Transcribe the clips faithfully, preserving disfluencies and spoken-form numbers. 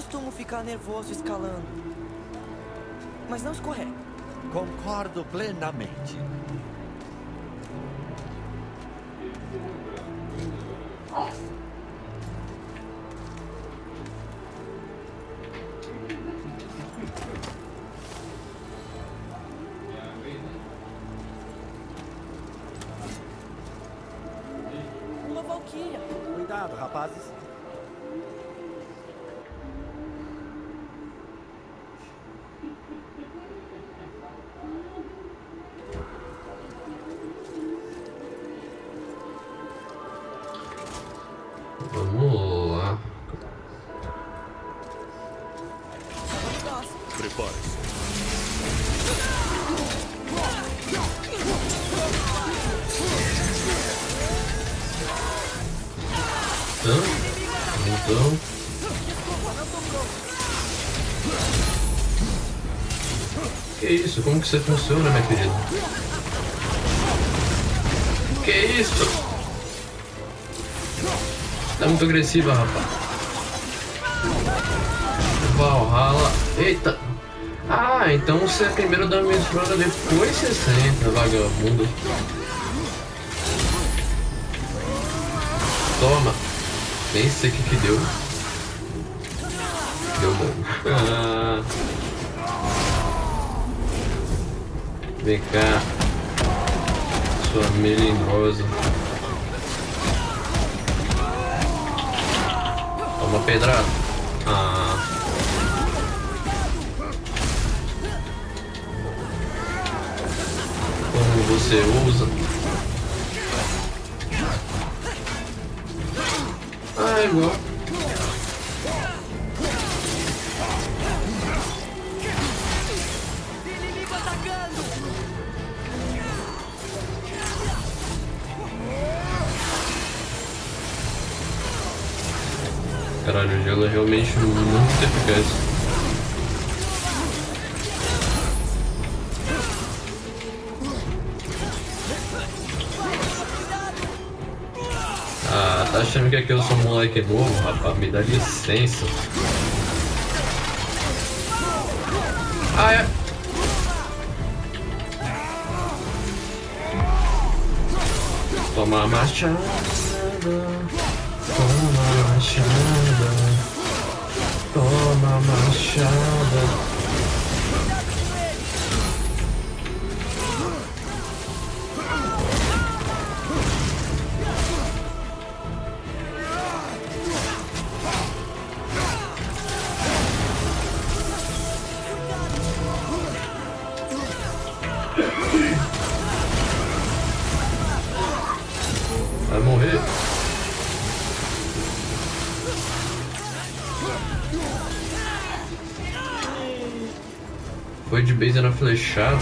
costumo ficar nervoso escalando. Mas não escorrega. Concordo plenamente. Uma valquíria. Cuidado, rapazes. Vamos lá. Prepare-se. Então, então. Que isso? Como que você funciona, minha querida? Que isso? Tá muito agressiva, rapaz. Valhalla. Eita. Ah, então você primeiro dá uma mistura, depois você senta, vagabundo. Toma. Nem sei o que que deu. Deu bom. Ah. Vem cá. Sua melindrosa. Toma pedrada. Ah. Como você usa? Ah, igual. Inimigo atacando! Caralho, o gelo é realmente muito eficaz. Ah, tá achando que aqui eu sou um moleque novo, rapaz? Me dá licença. Ah, é. Toma a machada. Toma a machada. Toma a machada. Vai morrer. Foi de base na flechada.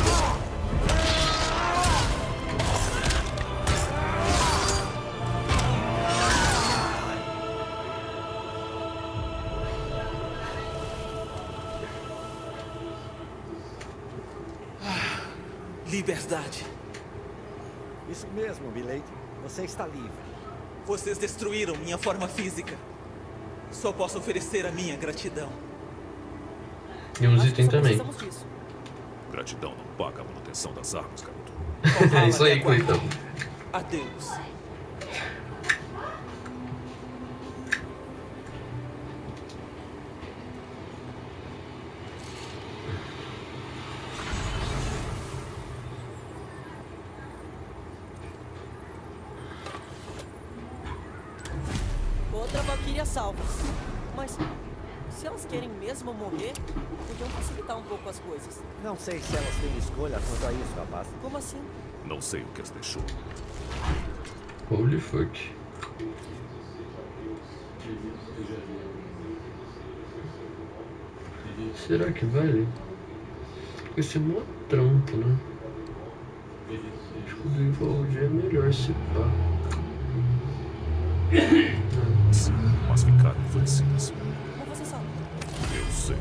Liberdade. Isso mesmo, Milady. Você está livre. Vocês destruíram minha forma física. Só posso oferecer a minha gratidão. E uns Acho que itens só também. precisamos disso. Gratidão não paga a manutenção das armas, garoto. É isso aí, Valhalla me coitado. aguarda. Adeus. Outra valquíria salva. Mas se elas querem mesmo morrer, podiam facilitar um pouco as coisas. Não sei se elas têm escolha quanto a isso, rapaz. Como assim? Não sei o que as deixou. Holy fuck. Será que vale? Vai ser mó trampo, né? Acho que o do Evolve é melhor se pá. Sim, mas ficaram enfurecidas. Como você sabe? Eu sei.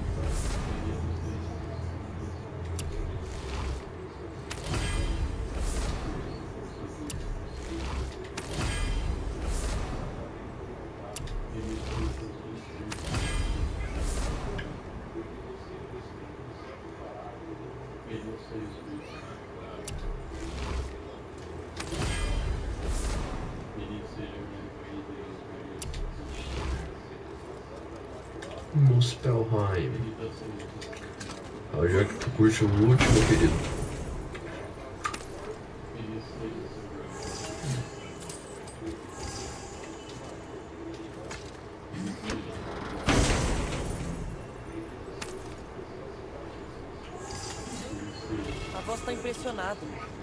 Muspelheim. Ah, já que tu curte o último, querido. A voz tá impressionado.